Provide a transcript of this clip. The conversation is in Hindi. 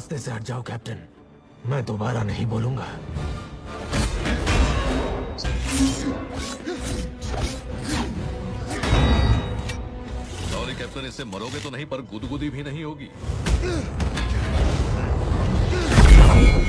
रास्ते से हट जाओ कैप्टन, मैं दोबारा नहीं बोलूंगा। सॉरी कैप्टन, इससे मरोगे तो नहीं पर गुदगुदी भी नहीं होगी।